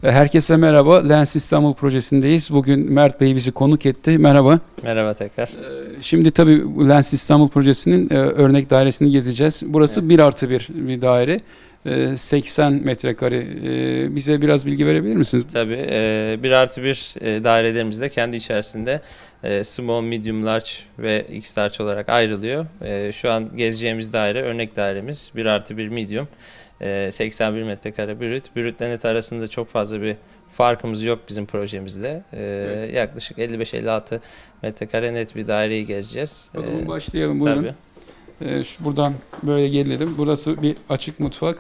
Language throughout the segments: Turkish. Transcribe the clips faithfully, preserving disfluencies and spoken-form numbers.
Herkese merhaba. Lens İstanbul projesindeyiz. Bugün Mert Bey bizi konuk etti. Merhaba. Merhaba tekrar. Şimdi tabii Lens İstanbul projesinin örnek dairesini gezeceğiz. Burası evet. bir artı bir bir daire. seksen metrekare. Bize biraz bilgi verebilir misiniz? Tabii. bir artı bir dairelerimiz de kendi içerisinde small, medium, large ve x large olarak ayrılıyor. Şu an gezeceğimiz daire örnek dairemiz. bir artı bir medium. seksen bir metrekare brüt. Brütle net arasında çok fazla bir farkımız yok bizim projemizde. Evet. Yaklaşık elli beş elli altı metrekare net bir daireyi gezeceğiz. O zaman başlayalım. Buyurun. Tabii. Şu buradan böyle gelelim. Burası bir açık mutfak.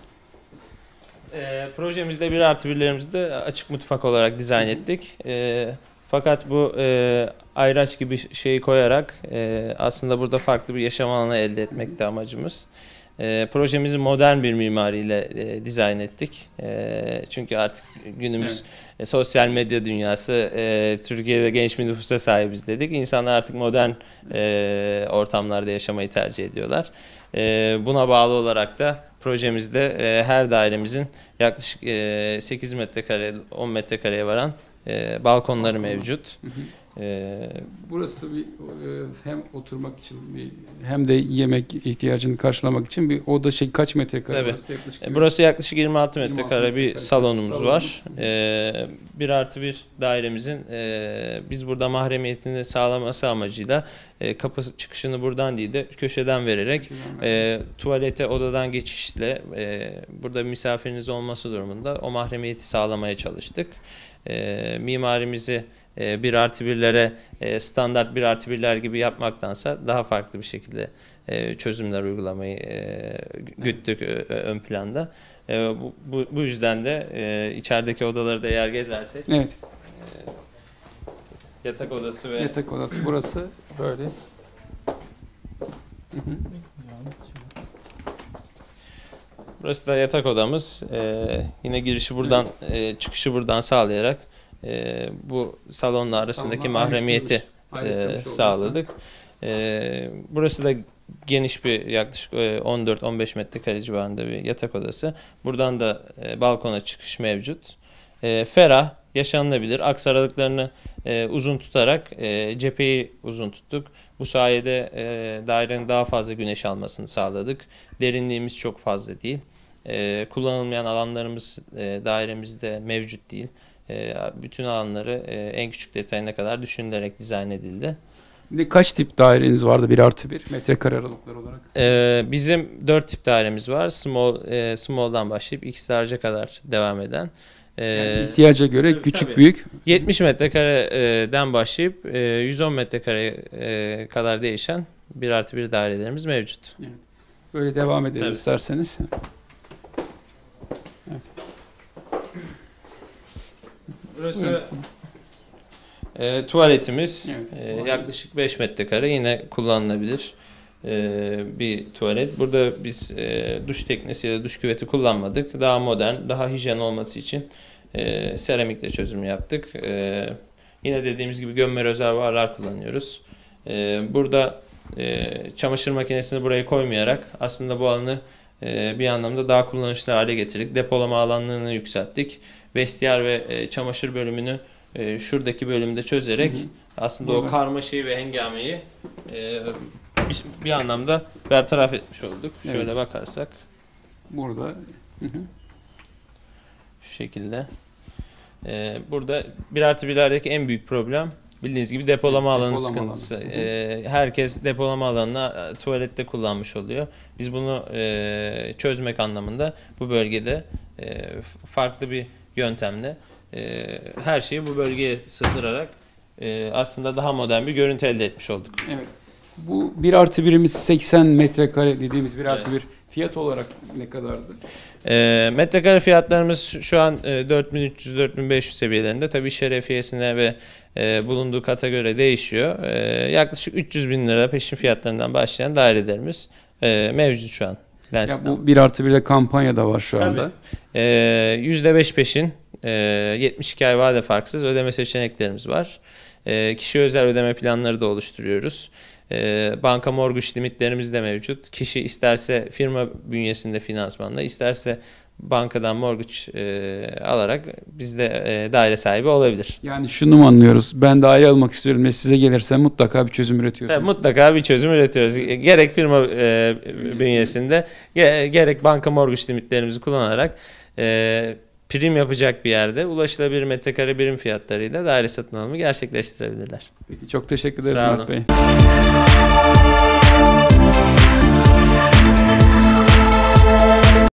E, projemizde bir artı birlerimizi de açık mutfak olarak dizayn ettik. E, fakat bu e, ayraç gibi şeyi koyarak e, aslında burada farklı bir yaşam alanı elde etmekte amacımız. E, projemizi modern bir mimariyle e, dizayn ettik. E, çünkü artık günümüz evet. e, sosyal medya dünyası, e, Türkiye'de genç bir nüfusa sahibiz dedik. İnsanlar artık modern e, ortamlarda yaşamayı tercih ediyorlar. E, buna bağlı olarak da projemizde e, her dairemizin yaklaşık e, sekiz metrekare, on metrekareye varan e, balkonları mevcut. Hı hı. Burası bir hem oturmak için bir, hem de yemek ihtiyacını karşılamak için bir oda şey kaç metrekare? Tabii. Burası yaklaşık, burası yaklaşık yirmi altı metrekare bir salonumuz salon. var. Ee, bir artı bir dairemizin e, biz burada mahremiyetini sağlaması amacıyla e, kapı çıkışını buradan değil de köşeden vererek e, tuvalete odadan geçişle e, burada misafiriniz olması durumunda o mahremiyeti sağlamaya çalıştık. E, mimarimizi bir artı birlere standart bir artı birler gibi yapmaktansa daha farklı bir şekilde çözümler uygulamayı güttük ön planda. Bu, bu, bu yüzden de içerideki odaları da eğer gezersek evet. yatak odası ve yatak odası burası böyle. Burası da yatak odamız. Yine girişi buradan çıkışı buradan sağlayarak Ee, bu salonla arasındaki Salonlar mahremiyeti e, sağladık. Ee, burası da geniş bir yaklaşık on dört on beş metrekare civarında bir yatak odası. Buradan da e, balkona çıkış mevcut. E, ferah, yaşanılabilir. Aks aralıklarını e, uzun tutarak e, cepheyi uzun tuttuk. Bu sayede e, dairenin daha fazla güneş almasını sağladık. Derinliğimiz çok fazla değil. E, kullanılmayan alanlarımız e, dairemizde mevcut değil. Bütün alanları en küçük detayına kadar düşünülerek dizayn edildi. Kaç tip daireniz vardı bir artı bir metrekare aralıkları olarak? Ee, bizim dört tip dairemiz var. Small, e, small'dan başlayıp X large'a kadar devam eden. Ee, yani ihtiyaca göre tabii, küçük tabii. büyük. yetmiş metrekareden başlayıp yüz on metrekare kadar değişen bir artı bir dairelerimiz mevcut. Evet. Böyle devam edelim tabii. isterseniz. Evet. Burası e, tuvaletimiz. Evet, e, yaklaşık beş metrekare yine kullanılabilir e, bir tuvalet. Burada biz e, duş teknesi ya da duş küveti kullanmadık. Daha modern, daha hijyen olması için e, seramikle çözüm yaptık. E, yine dediğimiz gibi gömme rezervuarlar kullanıyoruz. E, burada e, çamaşır makinesini buraya koymayarak aslında bu alanı e, bir anlamda daha kullanışlı hale getirdik. Depolama alanlarını yükselttik. Vestiyer ve e, çamaşır bölümünü e, şuradaki bölümde çözerek hı hı. aslında Burada. o karmaşayı ve hengameyi e, bir, bir anlamda bertaraf etmiş olduk. Evet. Şöyle bakarsak. Burada. Hı hı. Şu şekilde. E, burada bir artı birlerdeki en büyük problem bildiğiniz gibi depolama alanı depolama sıkıntısı. Alanı. E, herkes depolama alanına tuvalette kullanmış oluyor. Biz bunu e, çözmek anlamında bu bölgede e, farklı bir yöntemle e, her şeyi bu bölgeye sığdırarak e, aslında daha modern bir görüntü elde etmiş olduk. Evet. Bu bir artı birimiz seksen metrekare dediğimiz bir artı bir evet. fiyat olarak ne kadardı? E, metrekare fiyatlarımız şu an e, dört bin üç yüz dört bin beş yüz seviyelerinde. Tabii şerefiyesine ve e, bulunduğu kata göre değişiyor. E, yaklaşık üç yüz bin lira peşin fiyatlarından başlayan dairelerimiz e, mevcut şu an. Ya bu bir artı birde kampanya da var şu anda. E, yüzde beş peşin, e, yetmiş iki ay vade farksız ödeme seçeneklerimiz var. E, kişi özel ödeme planları da oluşturuyoruz. E, banka mortgage limitlerimiz de mevcut. Kişi isterse firma bünyesinde finansmanla, isterse bankadan mortgage e, alarak bizde e, daire sahibi olabilir. Yani şunu mu anlıyoruz? Ben daire almak istiyorum ve size gelirsem mutlaka bir çözüm üretiyorsunuz. Evet, mutlaka bir çözüm üretiyoruz. Gerek firma e, bünyesinde ge- gerek banka mortgage limitlerimizi kullanarak e, prim yapacak bir yerde ulaşılabilir metrekare birim fiyatlarıyla daire satın alımı gerçekleştirebilirler. Peki, çok teşekkür ederiz Sağ Murat olun. Bey.